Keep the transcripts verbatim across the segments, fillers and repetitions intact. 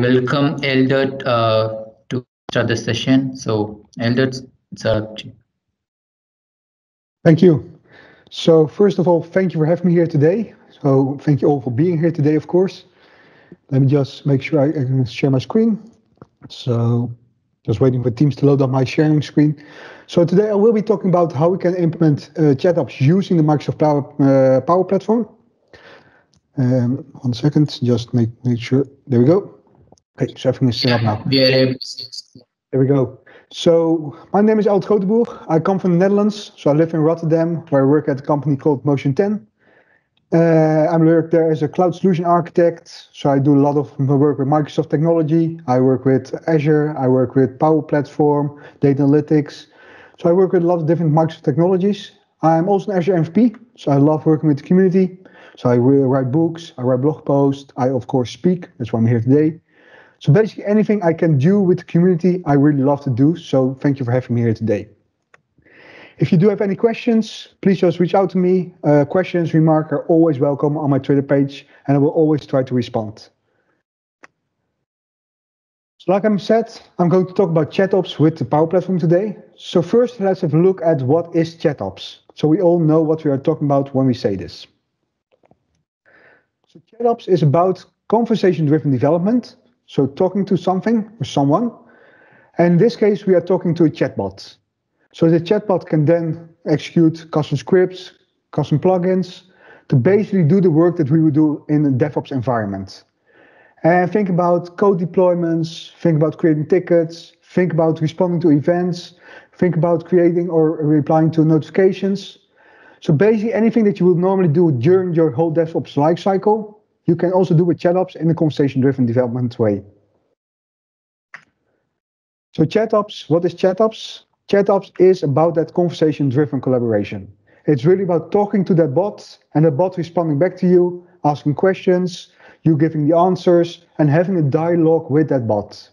welcome Eldert uh, to start the session. So, Eldert, it's up to you. Thank you. So first of all, thank you for having me here today. So thank you all for being here today, of course. Let me just make sure I, I can share my screen. So just waiting for Teams to load up my sharing screen. So today I will be talking about how we can implement uh, ChatOps using the Microsoft Power, uh, Power Platform. Um, one second, just make, make sure. There we go. Okay, so everything is set up now. We are able. There we go. So my name is Alt Groteboer. I come from the Netherlands. So I live in Rotterdam, where I work at a company called Motion ten. Uh, I'm work there as a cloud solution architect. So I do a lot of work with Microsoft technology. I work with Azure. I work with Power Platform, data analytics. So I work with a lot of different Microsoft technologies. I'm also an Azure M V P. So I love working with the community. So I write books, I write blog posts. I of course speak. That's why I'm here today. So basically anything I can do with the community, I really love to do. So thank you for having me here today. If you do have any questions, please just reach out to me. Uh, questions, remarks are always welcome on my Twitter page, and I will always try to respond. So like I said, I'm going to talk about ChatOps with the Power Platform today. So first, let's have a look at what is ChatOps. So we all know what we are talking about when we say this. So ChatOps is about conversation-driven development. So talking to something or someone. And in this case, we are talking to a chatbot. So the chatbot can then execute custom scripts, custom plugins to basically do the work that we would do in a DevOps environment. And think about code deployments, think about creating tickets, think about responding to events, think about creating or replying to notifications. So basically anything that you would normally do during your whole DevOps lifecycle, you can also do with ChatOps in a conversation-driven development way. So ChatOps, what is ChatOps? ChatOps is about that conversation-driven collaboration. It's really about talking to that bot and the bot responding back to you, asking questions, you giving the answers, and having a dialogue with that bot.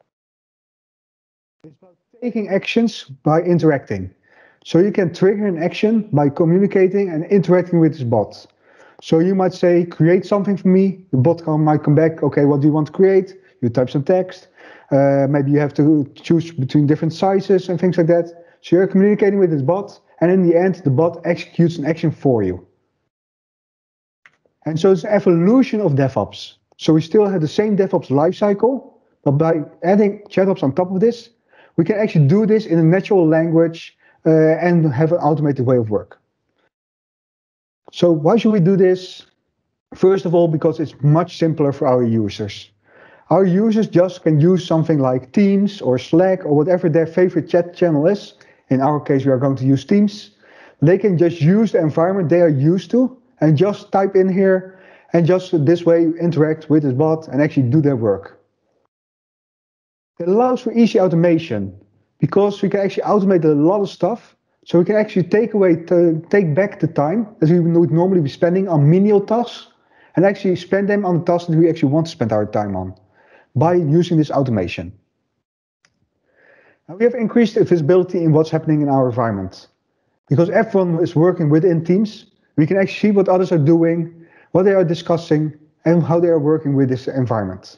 It's about taking actions by interacting. So you can trigger an action by communicating and interacting with this bot. So you might say, create something for me. The bot might come back, okay, what do you want to create? You type some text. Uh, maybe you have to choose between different sizes and things like that. So you're communicating with this bot, and in the end, the bot executes an action for you. And so it's an evolution of DevOps. So we still have the same DevOps lifecycle, but by adding ChatOps on top of this, we can actually do this in a natural language uh, and have an automated way of work. So why should we do this? First of all, because it's much simpler for our users. Our users just can use something like Teams or Slack or whatever their favorite chat channel is. In our case, we are going to use Teams. They can just use the environment they are used to and just type in here and just this way interact with this bot and actually do their work. It allows for easy automation because we can actually automate a lot of stuff. So we can actually take away, to take back the time that we would normally be spending on menial tasks and actually spend them on the tasks that we actually want to spend our time on by using this automation. Now we have increased the visibility in what's happening in our environment. Because everyone is working within Teams, we can actually see what others are doing, what they are discussing, and how they are working with this environment.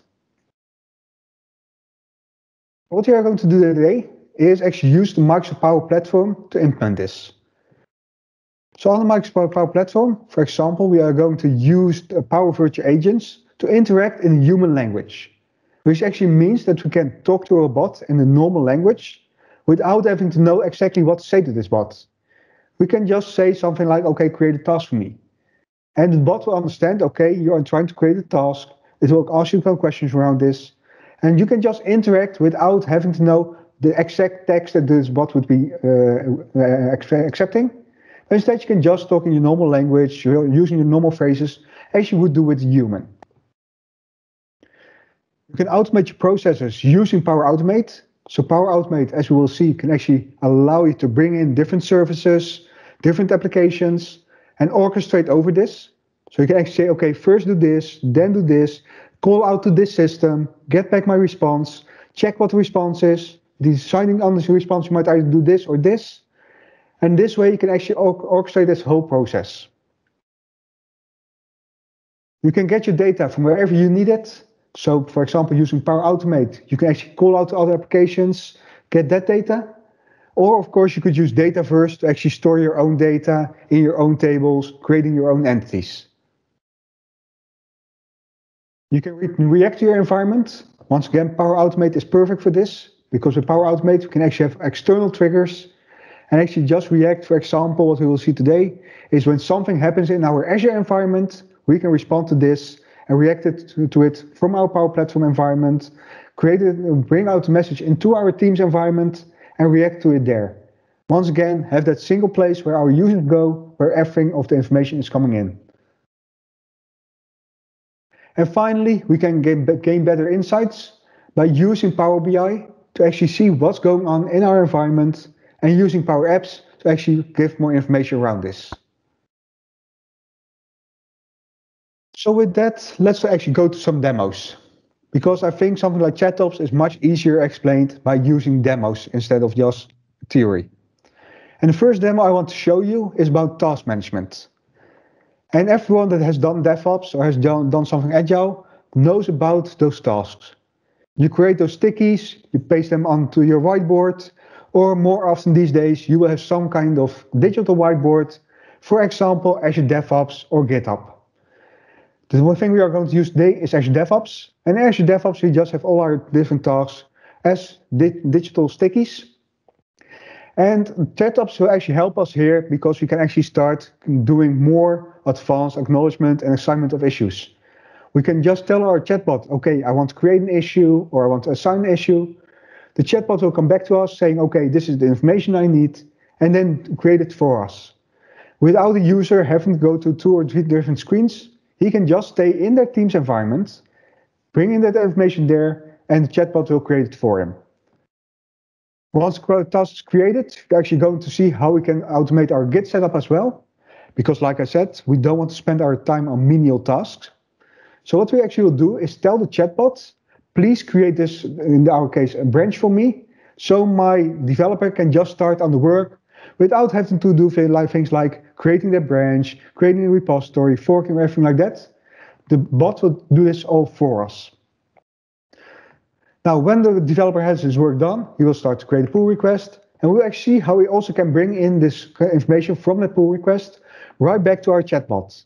What we are going to do today is actually use the Microsoft Power Platform to implement this. So on the Microsoft Power Platform, for example, we are going to use the Power Virtual Agents to interact in human language, which actually means that we can talk to a bot in a normal language without having to know exactly what to say to this bot. We can just say something like, okay, create a task for me. And the bot will understand, okay, you are trying to create a task. It will ask you some questions around this. And you can just interact without having to know the exact text that this bot would be uh, accepting. Instead, you can just talk in your normal language, using your normal phrases, as you would do with a human. You can automate your processes using Power Automate. So Power Automate, as we will see, can actually allow you to bring in different services, different applications, and orchestrate over this. So you can actually say, okay, first do this, then do this, call out to this system, get back my response, check what the response is, deciding on the response, you might either do this or this. And this way you can actually orchestrate this whole process. You can get your data from wherever you need it. So for example, using Power Automate, you can actually call out to other applications, get that data. Or of course, you could use Dataverse to actually store your own data in your own tables, creating your own entities. You can re react to your environment. Once again, Power Automate is perfect for this, because with Power Automate, we can actually have external triggers and actually just react. For example, what we will see today is when something happens in our Azure environment, we can respond to this and react it to, to it from our Power Platform environment, create it, bring out the message into our Teams environment, and react to it there. Once again, have that single place where our users go, where everything of the information is coming in. And finally, we can gain, gain better insights by using Power B I to actually see what's going on in our environment, and using Power Apps to actually give more information around this. So with that, let's actually go to some demos, because I think something like ChatOps is much easier explained by using demos instead of just theory. And the first demo I want to show you is about task management. And everyone that has done DevOps or has done, done something agile knows about those tasks. You create those stickies, you paste them onto your whiteboard, or more often these days, you will have some kind of digital whiteboard, for example, Azure DevOps or GitHub. The one thing we are going to use today is Azure DevOps. And in Azure DevOps, we just have all our different tasks as di digital stickies. And ChatOps will actually help us here, because we can actually start doing more advanced acknowledgement and assignment of issues. We can just tell our chatbot, okay, I want to create an issue, or I want to assign an issue. The chatbot will come back to us saying, okay, this is the information I need, and then create it for us. Without the user having to go to two or three different screens, he can just stay in their Teams environment, bring in that information there, and the chatbot will create it for him. Once the task is created, we're actually going to see how we can automate our Git setup as well. Because like I said, we don't want to spend our time on menial tasks. So what we actually will do is tell the chatbot, please create this, in our case, a branch for me, so my developer can just start on the work without having to do things like creating the branch, creating a repository, forking, or everything like that. The bot will do this all for us. Now, when the developer has his work done, he will start to create a pull request, and we'll actually see how we also can bring in this information from that pull request right back to our chatbot.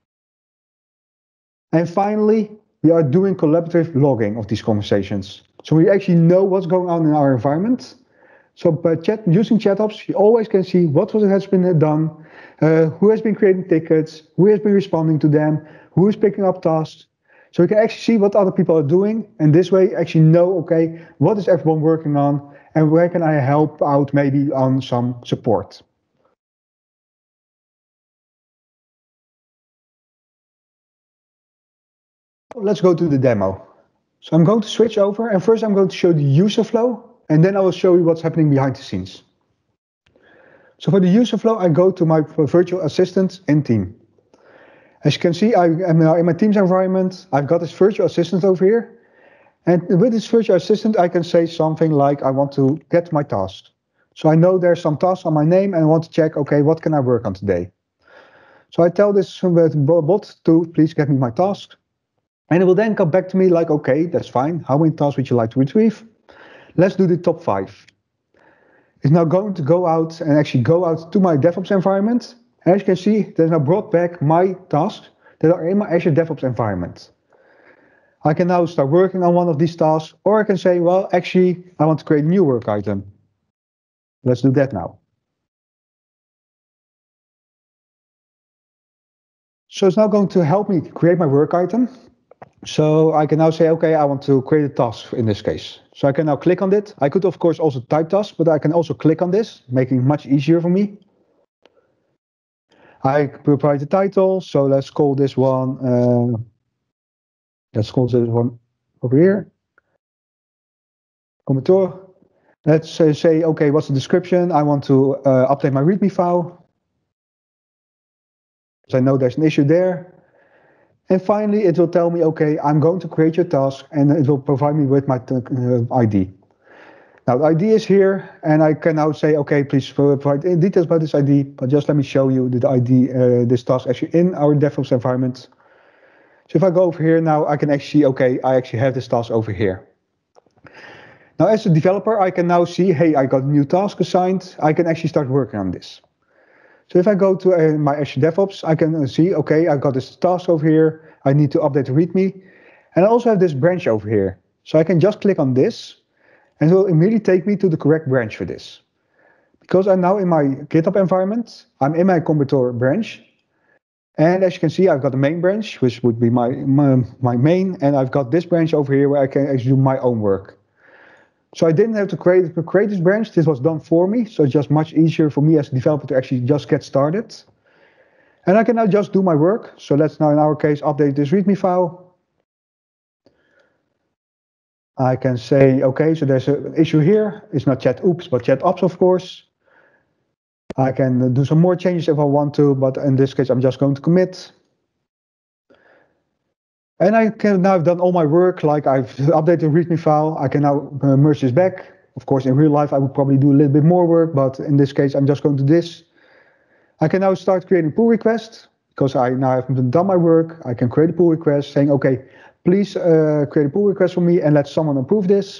And finally, we are doing collaborative logging of these conversations. So we actually know what's going on in our environment. So by chat, using ChatOps, you always can see what has been done, uh, who has been creating tickets, who has been responding to them, who is picking up tasks. So we can actually see what other people are doing, and this way actually know, okay, what is everyone working on, and where can I help out maybe on some support. Let's go to the demo. So I'm going to switch over, and first I'm going to show the user flow, and then I will show you what's happening behind the scenes. So for the user flow, I go to my virtual assistant in Team. As you can see, I am now in my Teams environment. I've got this virtual assistant over here. And with this virtual assistant, I can say something like, I want to get my tasks. So I know there's some tasks on my name, and I want to check, okay, what can I work on today? So I tell this bot to please get me my tasks. And it will then come back to me like, okay, that's fine. How many tasks would you like to retrieve? Let's do the top five. It's now going to go out and actually go out to my DevOps environment. And as you can see, it has now brought back my tasks that are in my Azure DevOps environment. I can now start working on one of these tasks, or I can say, well, actually, I want to create a new work item. Let's do that now. So it's now going to help me create my work item. So I can now say, okay, I want to create a task in this case. So I can now click on it. I could, of course, also type task, but I can also click on this, making it much easier for me. I provide the title. So let's call this one, uh, let's call this one over here. Commentor. Let's uh, say, okay, what's the description? I want to uh, update my README file. So I know there's an issue there. And finally, it will tell me, okay, I'm going to create your task, and it will provide me with my uh, I D. Now, the I D is here, and I can now say, okay, please provide details about this I D, but just let me show you the I D, uh, this task actually in our DevOps environment. So if I go over here now, I can actually see, okay, I actually have this task over here. Now, as a developer, I can now see, hey, I got a new task assigned. I can actually start working on this. So if I go to uh, my Azure DevOps, I can see, okay, I've got this task over here. I need to update the README. And I also have this branch over here. So I can just click on this, and it will immediately take me to the correct branch for this. Because I'm now in my GitHub environment, I'm in my Combitor branch. And as you can see, I've got the main branch, which would be my, my, my main, and I've got this branch over here where I can actually do my own work. So I didn't have to create, create this branch, this was done for me, so it's just much easier for me as a developer to actually just get started. And I can now just do my work, so let's now in our case update this README file. I can say, okay, so there's an issue here, it's not chat oops, but chat ops of course. I can do some more changes if I want to, but in this case I'm just going to commit. And I can now have done all my work, like I've updated the README file. I can now uh, merge this back. Of course, in real life, I would probably do a little bit more work, but in this case, I'm just going to do this. I can now start creating pull requests because I now have done my work. I can create a pull request saying, okay, please uh, create a pull request for me and let someone approve this.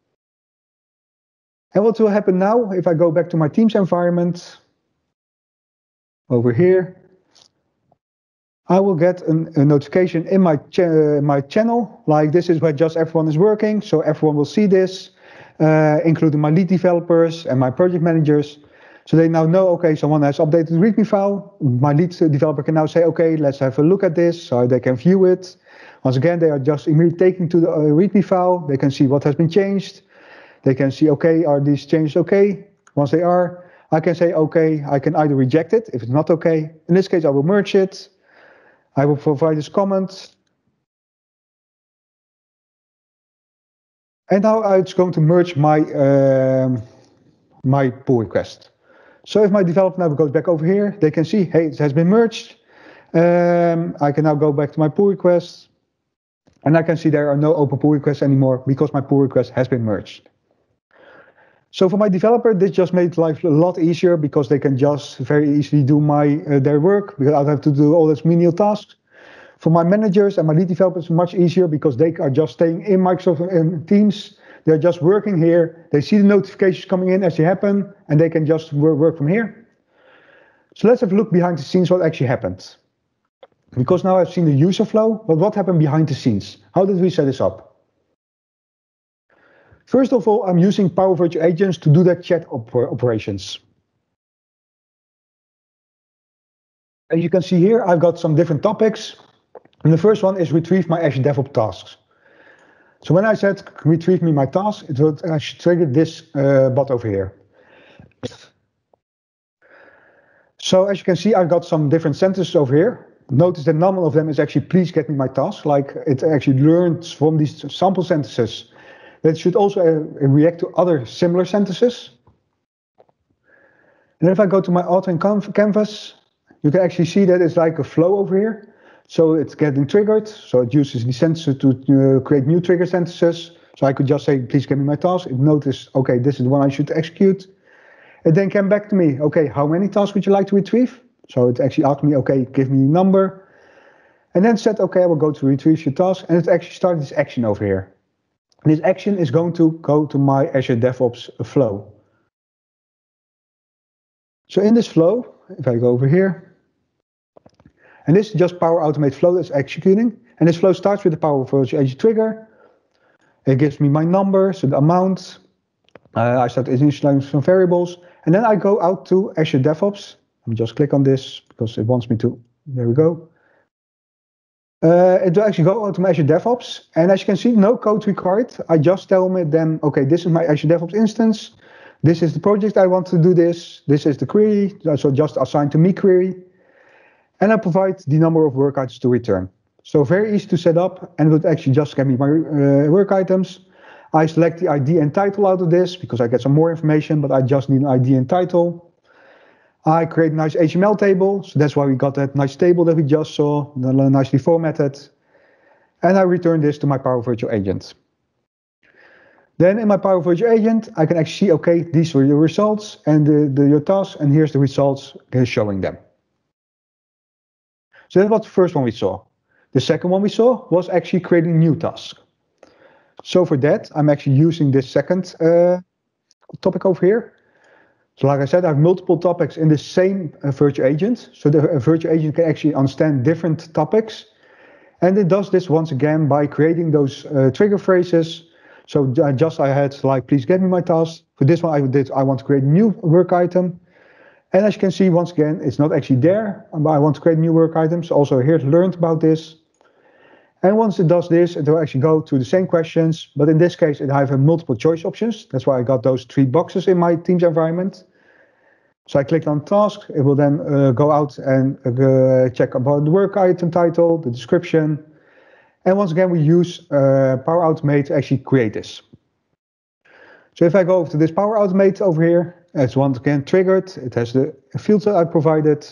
And what will happen now if I go back to my Teams environment over here? I will get an, a notification in my, ch uh, my channel, like this is where just everyone is working, so everyone will see this, uh, including my lead developers and my project managers. So they now know, okay, someone has updated the README file. My lead developer can now say, okay, let's have a look at this, so they can view it. Once again, they are just immediately taken to the uh, README file. They can see what has been changed. They can see, okay, are these changes okay? Once they are, I can say, okay, I can either reject it if it's not okay. In this case, I will merge it. I will provide this comment. And now it's going to merge my, um, my pull request. So if my developer now goes back over here, they can see, hey, it has been merged. Um, I can now go back to my pull request. And I can see there are no open pull requests anymore because my pull request has been merged. So for my developer, this just made life a lot easier because they can just very easily do my uh, their work because I don't have to do all those menial tasks. For my managers and my lead developers, it's much easier because they are just staying in Microsoft um, Teams. They're just working here. They see the notifications coming in as they happen, and they can just work, work from here. So let's have a look behind the scenes what actually happened. Because now I've seen the user flow, but what happened behind the scenes? How did we set this up? First of all, I'm using Power Virtual Agents to do that chat op operations. As you can see here, I've got some different topics. And the first one is retrieve my Azure DevOps tasks. So when I said retrieve me my task, it would actually trigger this uh, bot over here. So as you can see, I've got some different sentences over here. Notice that none of them is actually please get me my task. Like it actually learns from these sample sentences that it should also uh, react to other similar sentences. And if I go to my authoring canvas, you can actually see that it's like a flow over here. So it's getting triggered. So it uses the sentences to uh, create new trigger sentences. So I could just say, please give me my task. It noticed, okay, this is the one I should execute. It then came back to me, okay, how many tasks would you like to retrieve? So it actually asked me, okay, give me a number. And then said, okay, I will go to retrieve your task. And it actually started this action over here. And this action is going to go to my Azure DevOps flow. So in this flow, if I go over here, and this is just Power Automate flow that's executing. And this flow starts with the Power Virtual Agent trigger. It gives me my number, so the amount. Uh, I start initializing some variables. And then I go out to Azure DevOps. Let me just click on this because it wants me to. There we go. Uh, it will actually go out to my Azure DevOps. And as you can see, no code required. I just tell me then, okay, this is my Azure DevOps instance. This is the project I want to do this. This is the query. So just assign to me query. And I provide the number of work items to return. So very easy to set up, and it would actually just give me my uh, work items. I select the I D and title out of this because I get some more information, but I just need an I D and title. I create a nice H T M L table, so that's why we got that nice table that we just saw, nicely formatted. And I return this to my Power Virtual Agent. Then in my Power Virtual Agent, I can actually see, okay, these were your results and the, the, your tasks, and here's the results showing them. So that's what the first one we saw. The second one we saw was actually creating new tasks. So for that, I'm actually using this second uh, topic over here. So like I said, I have multiple topics in the same uh, virtual agent. So the uh, virtual agent can actually understand different topics. And it does this once again by creating those uh, trigger phrases. So uh, just I had like, please get me my task. For this one I did, I want to create a new work item. And as you can see, once again, it's not actually there, but I want to create new work items. Also here to learn about this. And once it does this, it will actually go to the same questions. But in this case, it I have multiple choice options. That's why I got those three boxes in my Teams environment. So I clicked on task. It will then uh, go out and uh, check about the work item title, the description. And once again, we use uh, Power Automate to actually create this. So if I go over to this Power Automate over here, it's once again triggered. It has the fields that I provided.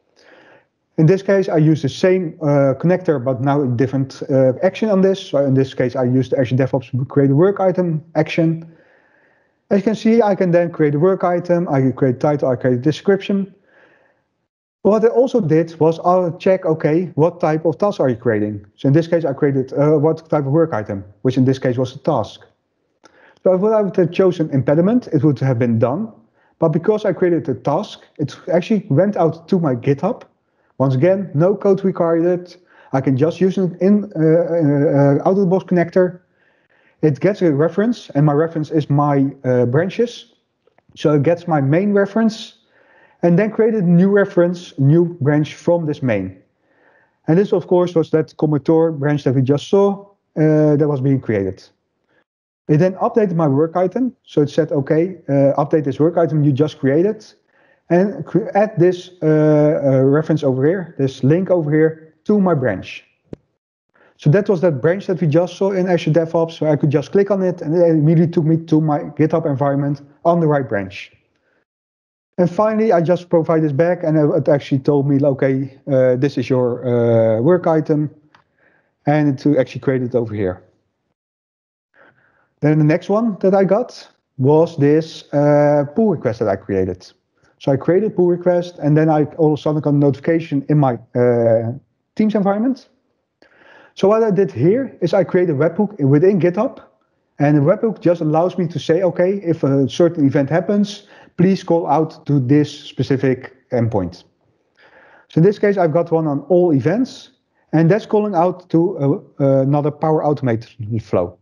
In this case, I use the same uh, connector, but now a different uh, action on this. So in this case, I use the Azure DevOps create a work item action. As you can see, I can then create a work item, I can create a title, I create a description. What I also did was I'll check, okay, what type of task are you creating? So in this case, I created uh, what type of work item, which in this case was a task. So if I would have chosen impediment, it would have been done. But because I created a task, it actually went out to my GitHub. Once again, no code required. I can just use it in uh, uh, out-of-the-box connector. It gets a reference, and my reference is my uh, branches. So it gets my main reference, and then created a new reference, new branch from this main. And this, of course, was that Commodore branch that we just saw uh, that was being created. It then updated my work item. So it said, okay, uh, update this work item you just created, and add this uh, uh, reference over here, this link over here to my branch. So that was that branch that we just saw in Azure DevOps, so I could just click on it and it immediately took me to my GitHub environment on the right branch. And finally, I just provide this back and it actually told me, okay, uh, this is your uh, work item, and to actually create it over here. Then the next one that I got was this uh, pull request that I created. So I created a pull request, and then I all of a sudden got a notification in my uh, Teams environment. So what I did here is I created a webhook within GitHub, and the webhook just allows me to say, okay, if a certain event happens, please call out to this specific endpoint. So in this case, I've got one on all events, and that's calling out to uh, uh, another Power Automate flow.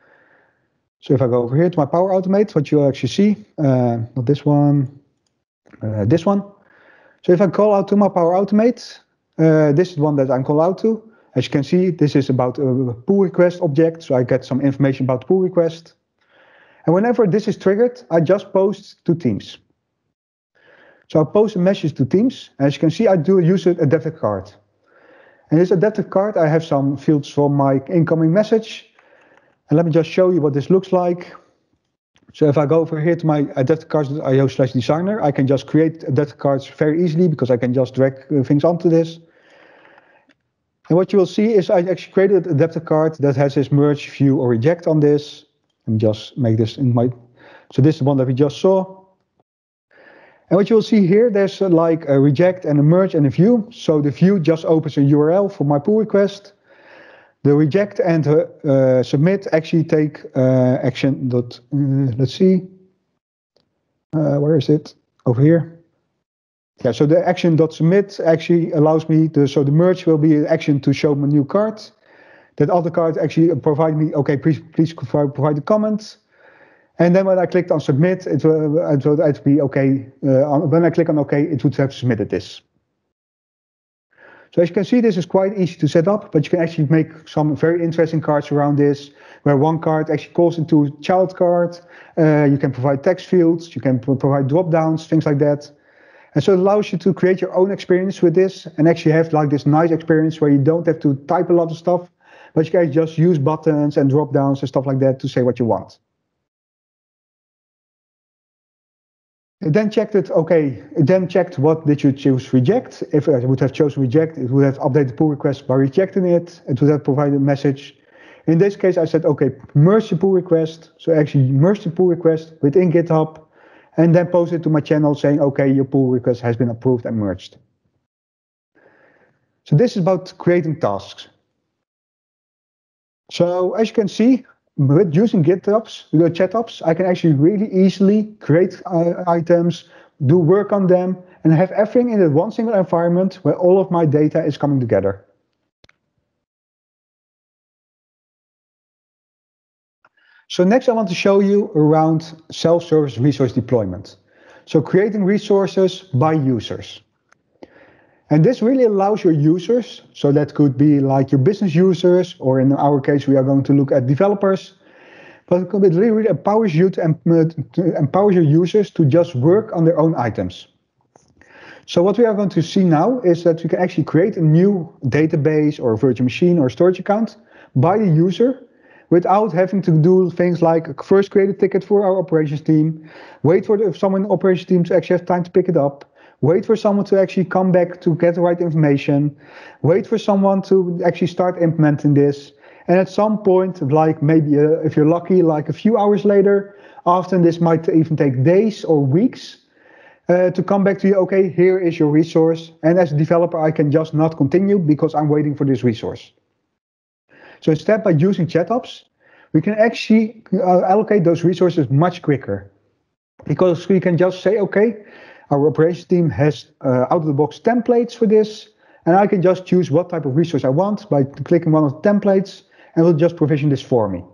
So if I go over here to my Power Automate, what you'll actually see, uh, not this one, uh, this one. So if I call out to my Power Automate, uh, this is one that I'm called out to. As you can see, this is about a pull request object, so I get some information about the pull request. And whenever this is triggered, I just post to Teams. So I post a message to Teams. As you can see, I do use an adaptive card. And this adaptive card, I have some fields for my incoming message. And let me just show you what this looks like. So if I go over here to my adaptive cards dot i o slash designer, I can just create adaptive cards very easily because I can just drag things onto this. And what you will see is I actually created an adaptive card that has this merge, view, or reject on this. And just make this in my, so this is the one that we just saw. And what you will see here, there's a, like a reject and a merge and a view. So the view just opens a U R L for my pull request. The reject and uh, uh, submit actually take uh, action dot, uh, let's see, uh, where is it? Over here. Yeah, so the action.submit actually allows me to, so the merge will be an action to show my new card. That other card actually provide me, okay, please, please provide a comment. And then when I clicked on submit, it will, it will be okay. Uh, on, when I click on okay, it would have submitted this. So as you can see, this is quite easy to set up, but you can actually make some very interesting cards around this, where one card actually calls into a child card. Uh, you can provide text fields, you can pro provide drop downs, things like that. And so it allows you to create your own experience with this and actually have like this nice experience where you don't have to type a lot of stuff, but you can just use buttons and drop downs and stuff like that to say what you want. It then checked it, okay, it then checked what did you choose reject. If I would have chosen reject, it would have updated pull request by rejecting it. It would have provided a message. In this case, I said, okay, merge the pull request. So actually merge the pull request within GitHub and then post it to my channel saying, okay, your pull request has been approved and merged. So this is about creating tasks. So as you can see, with using GitOps, the ChatOps, I can actually really easily create uh, items, do work on them, and have everything in that one single environment where all of my data is coming together. So next I want to show you around self-service resource deployment. So creating resources by users. And this really allows your users, so that could be like your business users, or in our case, we are going to look at developers, but it really, really empowers you to, to empower your users to just work on their own items. So what we are going to see now is that we can actually create a new database or virtual machine or storage account by the user without having to do things like first create a ticket for our operations team, wait for the, someone in the operations team to actually have time to pick it up, wait for someone to actually come back to get the right information, wait for someone to actually start implementing this. And at some point, like maybe uh, if you're lucky, like a few hours later, often this might even take days or weeks uh, to come back to you, okay, here is your resource. And as a developer, I can just not continue because I'm waiting for this resource. So instead, by using ChatOps, we can actually uh, allocate those resources much quicker, because we can just say, okay, our operations team has uh, out-of-the-box templates for this, and I can just choose what type of resource I want by clicking one of the templates, and will just provision this for me.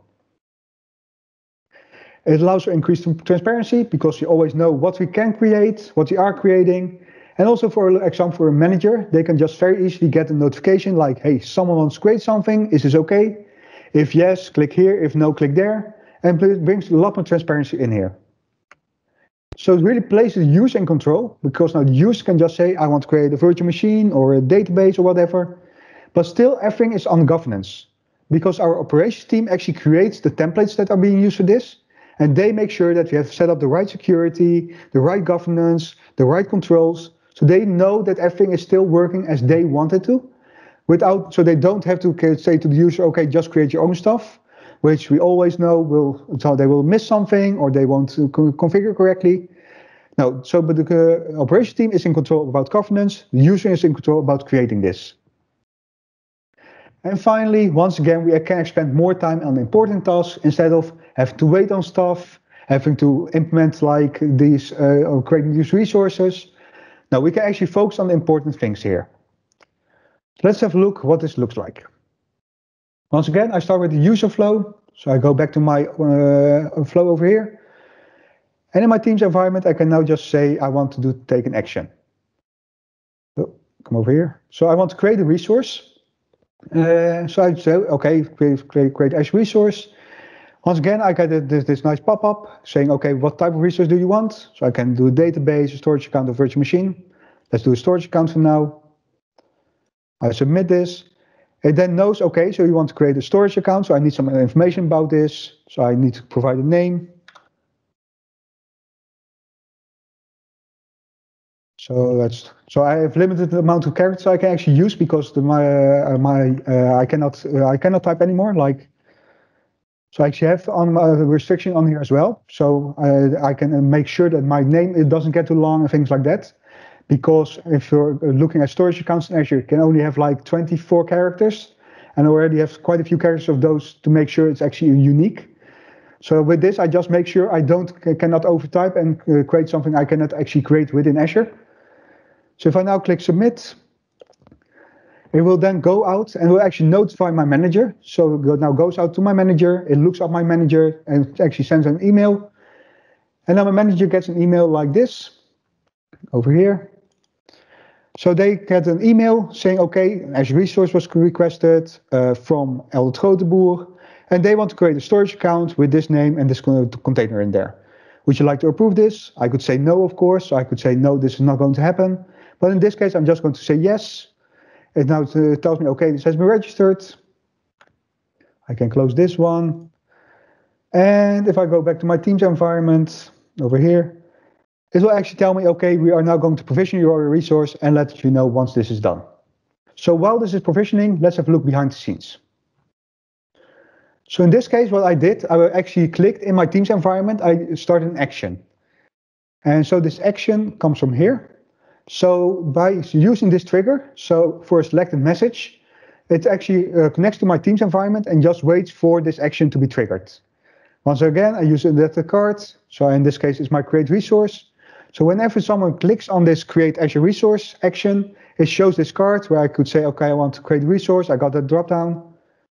It allows for increased transparency, because you always know what we can create, what we are creating, and also, for example, for a manager, they can just very easily get a notification like, hey, someone wants to create something, is this okay? If yes, click here, if no, click there, and it brings a lot more transparency in here. So it really places the user in control, because now the user can just say, I want to create a virtual machine or a database or whatever, but still everything is on governance, because our operations team actually creates the templates that are being used for this, and they make sure that we have set up the right security, the right governance, the right controls, so they know that everything is still working as they want it to, without, so they don't have to say to the user, okay, just create your own stuff, which we always know will, so they will miss something or they won't configure correctly. No, so but the uh, operations team is in control about governance, the user is in control about creating this. And finally, once again, we can spend more time on important tasks instead of having to wait on stuff, having to implement like these uh, or creating these resources. Now we can actually focus on the important things here. Let's have a look what this looks like. Once again, I start with the user flow. So I go back to my uh, flow over here. And in my team's environment, I can now just say I want to do take an action. So come over here. So I want to create a resource. Uh, so I say, okay, create, create, create as resource. Once again, I get this, this nice pop-up saying, okay, what type of resource do you want? So I can do a database, a storage account, or virtual machine. Let's do a storage account for now. I submit this. It then knows, okay, so you want to create a storage account, so I need some information about this. So I need to provide a name. So let's. So I have limited amount of characters I can actually use, because the, my uh, my uh, I cannot uh, I cannot type anymore. Like, so I actually have on a restriction on here as well. So I I can make sure that my name, it doesn't get too long and things like that. Because if you're looking at storage accounts in Azure, you can only have like twenty-four characters, and already have quite a few characters of those to make sure it's actually unique. So with this, I just make sure I don't cannot overtype and uh, create something I cannot actually create within Azure. So if I now click submit, it will then go out and will actually notify my manager. So it now goes out to my manager, it looks up my manager and actually sends an email. And then my manager gets an email like this, over here. So they get an email saying, okay, Azure resource was requested uh, from El Groteboer, and they want to create a storage account with this name and this container in there. Would you like to approve this? I could say no, of course. So I could say no, this is not going to happen. But in this case, I'm just going to say yes. It now tells me, okay, this has been registered. I can close this one. And if I go back to my Teams environment over here, it will actually tell me, okay, we are now going to provision your resource and let you know once this is done. So while this is provisioning, let's have a look behind the scenes. So in this case, what I did, I actually clicked in my Teams environment, I started an action. And so this action comes from here. So by using this trigger, so for a selected message, it actually uh, connects to my Teams environment and just waits for this action to be triggered. Once again, I use the card. So in this case, it's my create resource. So whenever someone clicks on this create Azure resource action, it shows this card where I could say, okay, I want to create a resource. I got that dropdown.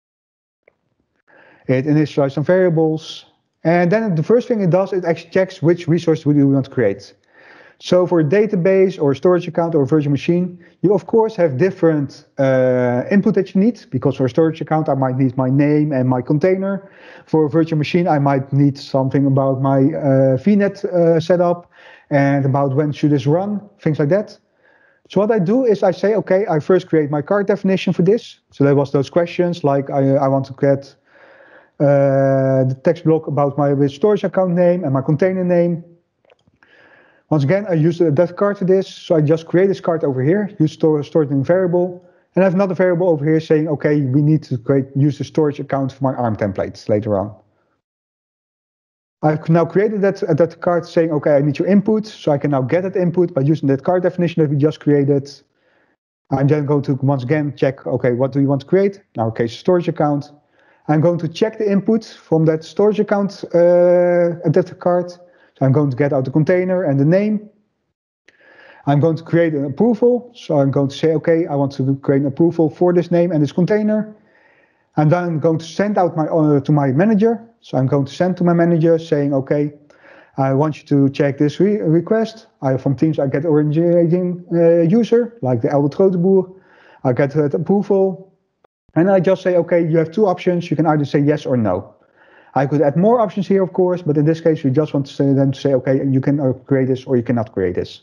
It initializes some variables. And then the first thing it does, it actually checks which resource do you want to create. So for a database or a storage account or a virtual machine, you of course have different uh, input that you need, because for a storage account, I might need my name and my container. For a virtual machine, I might need something about my uh, V net uh, setup and about when should this run, things like that. So what I do is I say, okay, I first create my card definition for this. So there was those questions like I, I want to get uh, the text block about my storage account name and my container name. Once again, I use that card for this, so I just create this card over here, use store, store it in variable, and I have another variable over here saying, okay, we need to create, use the storage account for my ARM templates later on. I've now created that, uh, that card saying, okay, I need your input, so I can now get that input by using that card definition that we just created. I'm then going to once again check, okay, what do you want to create? In our case, storage account. I'm going to check the input from that storage account uh, adapter card. So I'm going to get out the container and the name. I'm going to create an approval. So I'm going to say, okay, I want to create an approval for this name and this container. And then I'm going to send out my uh, to my manager. So I'm going to send to my manager saying, okay, I want you to check this re request. I, from Teams, I get originating uh, user, like the Albert Groteboer. I get that approval. And I just say, okay, you have two options. You can either say yes or no. I could add more options here, of course, but in this case, we just want to say, them to say, okay, you can create this or you cannot create this.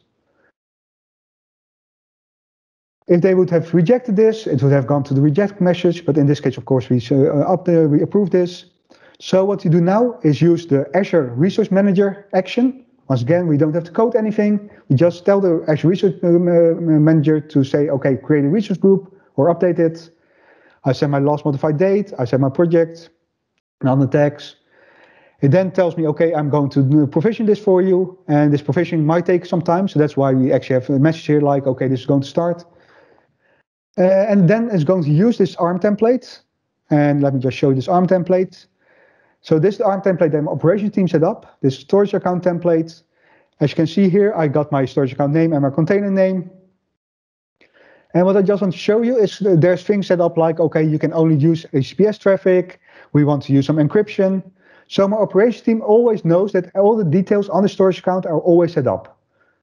If they would have rejected this, it would have gone to the reject message, but in this case, of course, we, uh, up there, we approve this. So what you do now is use the Azure Resource Manager action. Once again, we don't have to code anything. We just tell the Azure Resource Manager to say, okay, create a resource group or update it. I set my last modified date, I set my project, on the tags. It then tells me, okay, I'm going to provision this for you, and this provision might take some time, so that's why we actually have a message here like, okay, this is going to start. Uh, and then it's going to use this ARM template, and let me just show you this ARM template. So this is the ARM template that my operations team set up, this storage account template. As you can see here, I got my storage account name and my container name. And what I just want to show you is uh, there's things set up like, okay, you can only use H T T P S traffic. We want to use some encryption. So my operations team always knows that all the details on the storage account are always set up.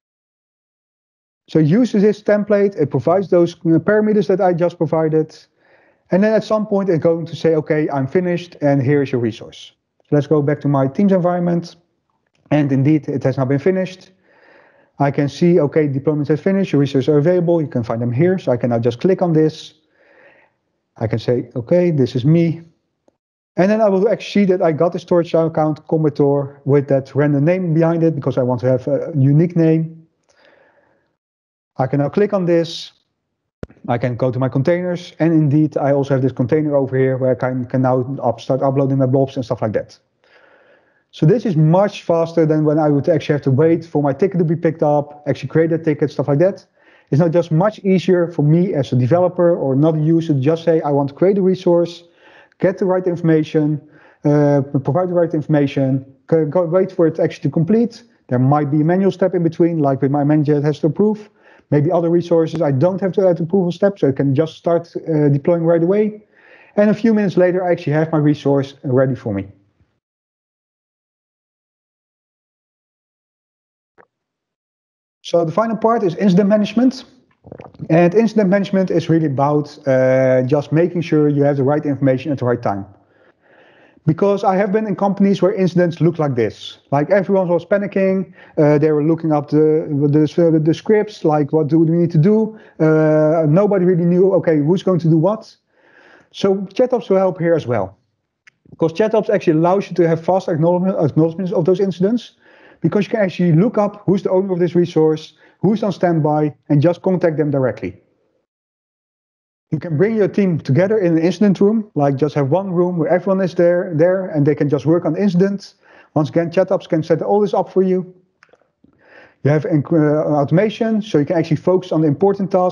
So it uses this template, it provides those parameters that I just provided. And then at some point it's going to say, okay, I'm finished and here is your resource. So let's go back to my Teams environment. And indeed, it has now been finished. I can see, okay, deployments have finished, your resources are available, you can find them here. So I can now just click on this. I can say, okay, this is me. And then I will actually see that I got the storage account Combitor with that random name behind it because I want to have a unique name. I can now click on this. I can go to my containers. And indeed, I also have this container over here where I can, can now up, start uploading my blobs and stuff like that. So this is much faster than when I would actually have to wait for my ticket to be picked up, actually create a ticket, stuff like that. It's now just much easier for me as a developer or another user to just say, I want to create a resource, get the right information, uh, provide the right information, go, go wait for it actually to complete. There might be a manual step in between, like with my manager, it has to approve. Maybe other resources, I don't have to add approval step, so I can just start uh, deploying right away. And a few minutes later, I actually have my resource ready for me. So the final part is incident management. And incident management is really about uh, just making sure you have the right information at the right time. Because I have been in companies where incidents look like this. Like everyone was panicking, uh, they were looking up the, the, the scripts, like what do we need to do? Uh, nobody really knew, okay, who's going to do what? So ChatOps will help here as well. Because ChatOps actually allows you to have fast acknowledgements of those incidents. Because you can actually look up who's the owner of this resource, who's on standby, and just contact them directly. You can bring your team together in an incident room, like just have one room where everyone is there, there, and they can just work on incidents. Once again, ChatOps can set all this up for you. You have uh, automation, so you can actually focus on the important tasks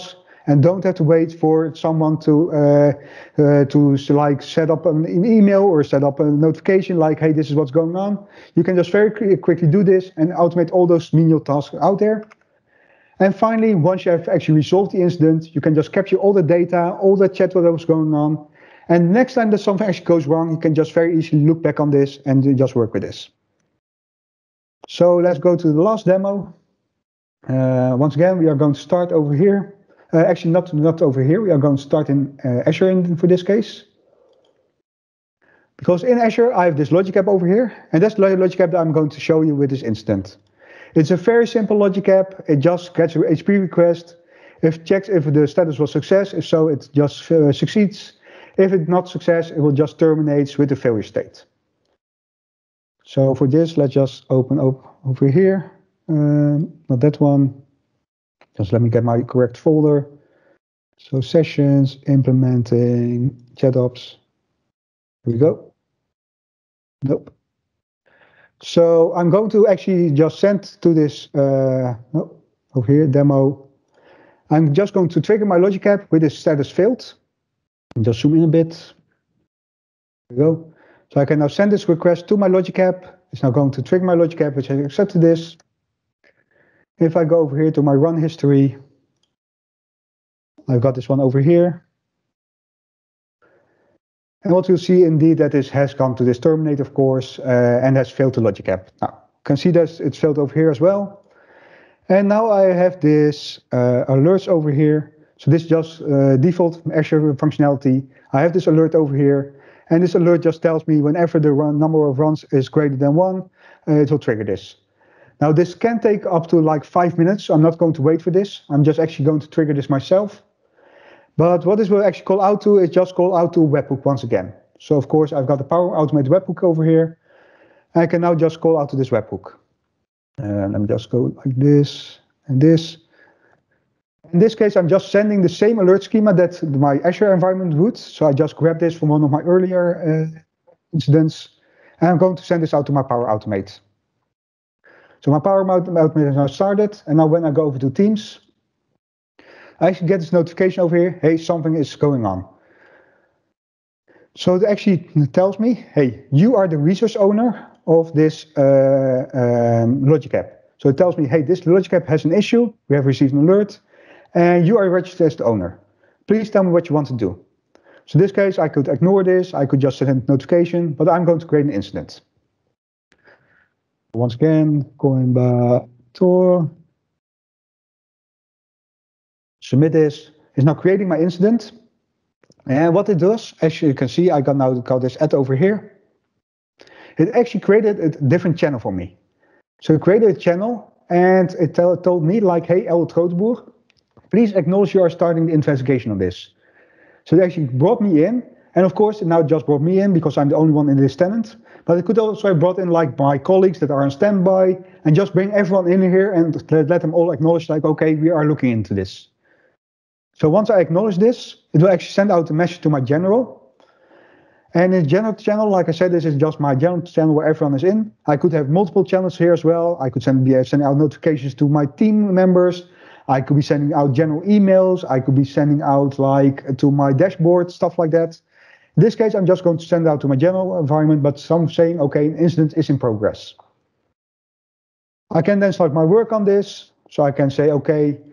and don't have to wait for someone to uh, uh, to like set up an, an email or set up a notification like, hey, this is what's going on. You can just very quickly do this and automate all those menial tasks out there. And finally, once you have actually resolved the incident, you can just capture all the data, all the chat that was going on. And next time that something actually goes wrong, you can just very easily look back on this and just work with this. So let's go to the last demo. Uh, once again, we are going to start over here. Uh, actually, not, not over here. We are going to start in uh, Azure in, for this case. Because in Azure, I have this logic app over here. And that's the logic app that I'm going to show you with this incident. It's a very simple logic app. It just gets an H P P request. It checks if the status was success. If so, it just uh, succeeds. If it's not success, it will just terminate with the failure state. So for this, let's just open up over here. Um, not that one. Just let me get my correct folder. So sessions, implementing, ChatOps. Here we go. Nope. So I'm going to actually just send to this, uh, no, over here, demo. I'm just going to trigger my logic app with this status failed. And just zoom in a bit. There we go. So I can now send this request to my logic app. It's now going to trigger my logic app, which has accepted this. If I go over here to my run history, I've got this one over here. And what you'll see indeed that this has gone to this terminate, of course, uh, and has failed the logic app. Now, you can see that it's failed over here as well. And now I have this uh, alerts over here. So this just uh, default Azure functionality. I have this alert over here. And this alert just tells me whenever the run number of runs is greater than one, uh, it will trigger this. Now this can take up to like five minutes. So I'm not going to wait for this. I'm just actually going to trigger this myself. But what this will actually call out to is just call out to webhook once again. So of course I've got the Power Automate webhook over here. I can now just call out to this webhook. And let me just go like this and this. In this case, I'm just sending the same alert schema that my Azure environment would. So I just grabbed this from one of my earlier uh, incidents. And I'm going to send this out to my Power Automate. So my Power Automate has now started. And now when I go over to Teams, I actually get this notification over here. Hey, something is going on. So it actually tells me, hey, you are the resource owner of this uh, um, logic app. So it tells me, hey, this logic app has an issue. We have received an alert. And you are registered as the owner. Please tell me what you want to do. So in this case, I could ignore this. I could just send a notification, but I'm going to create an incident. Once again, going back to submit this. It's now creating my incident. And what it does, as you can see, I got now got this add over here. It actually created a different channel for me. So it created a channel and it told me like, hey, Eldert Groteboer, please acknowledge you are starting the investigation on this. So it actually brought me in. And of course, it now just brought me in because I'm the only one in this tenant. But it could also have brought in like my colleagues that are on standby and just bring everyone in here and let them all acknowledge like, okay, we are looking into this. So once I acknowledge this, it will actually send out a message to my general. And in general channel, like I said, this is just my general channel where everyone is in. I could have multiple channels here as well. I could send, be sending out notifications to my team members. I could be sending out general emails. I could be sending out like to my dashboard, stuff like that. In this case, I'm just going to send out to my general environment, but some saying, okay, an incident is in progress. I can then start my work on this. So I can say, okay,